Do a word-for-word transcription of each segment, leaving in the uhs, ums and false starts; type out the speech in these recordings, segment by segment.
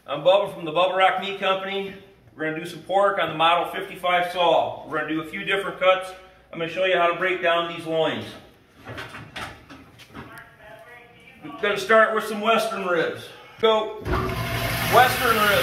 I'm Bubba from the Bubba Rock Meat Company. We're going to do some pork on the Model fifty-five saw. We're going to do a few different cuts. I'm going to show you how to break down these loins. We're going to start with some western ribs. Go. Western ribs.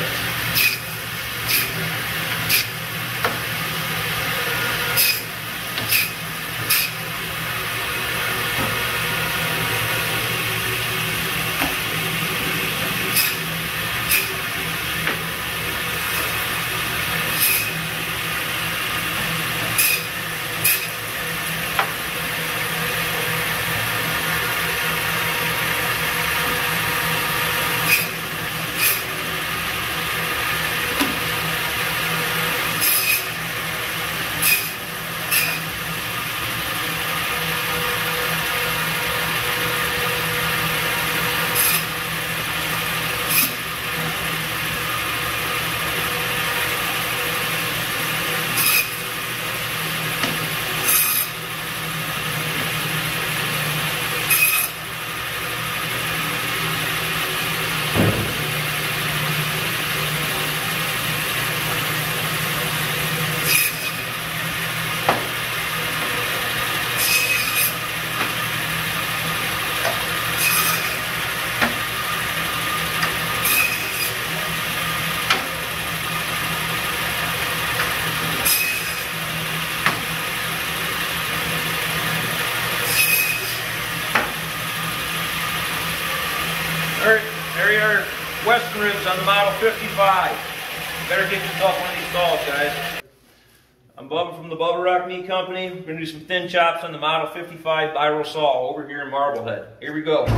There you are, western ribs on the Model fifty-five. Better get yourself one of these saws, guys. I'm Bubba from the Bubba Rock Meat Company. We're going to do some thin chops on the Model fifty-five Biro saw over here in Marblehead. Here we go.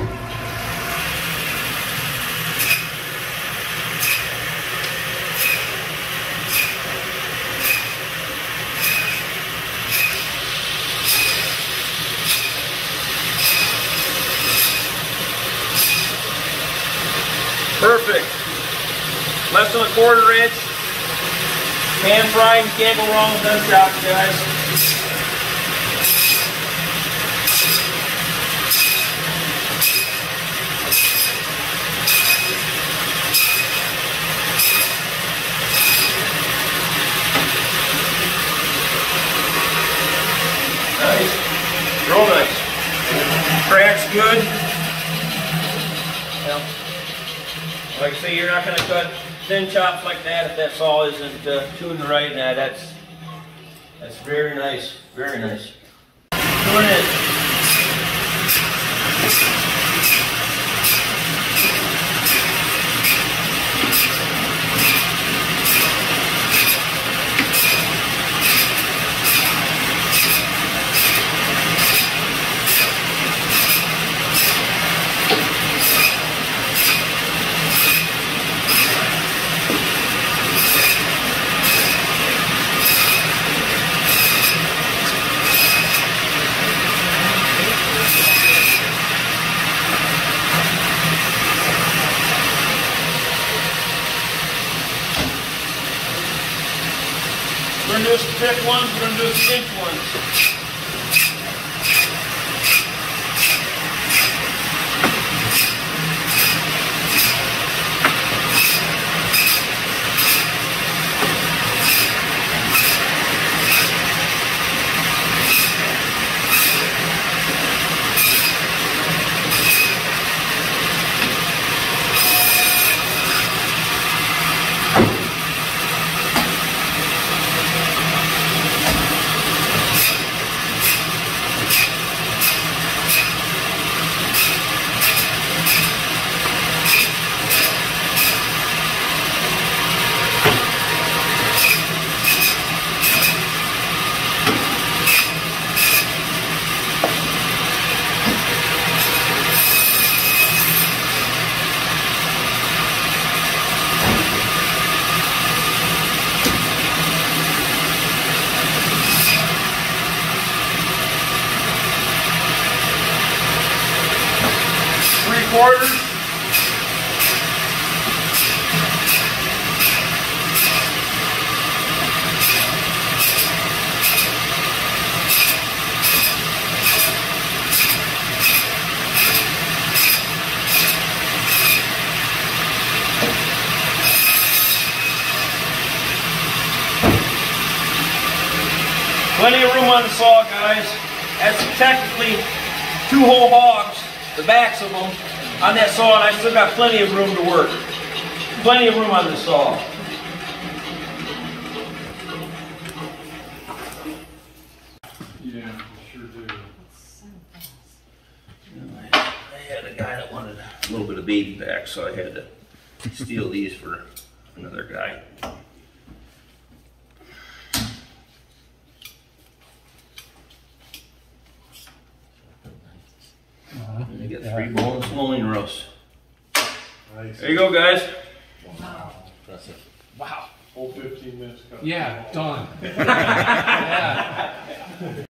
Perfect. Less than a quarter inch. Pan frying, can't go wrong with them chops, guys. Nice. Real nice. Crack's good. Yeah. Like I say, you're not going to cut thin chops like that if that saw isn't uh, tuned right. Now that's that's very nice, very nice. Tune in. We're going to do some thick ones, we're going to do some inch ones. Quarters. on the saw, guys. That's technically two whole hogs, the backs of them, on that saw, and I still got plenty of room to work. Plenty of room on this saw. Yeah, sure do. I had a guy that wanted a little bit of baby back, so I had to steal these for another guy. And you get three bone swollen roasts. Nice. There you go, guys. Wow. Impressive. Wow. Whole fifteen minutes. Yeah, done. Yeah.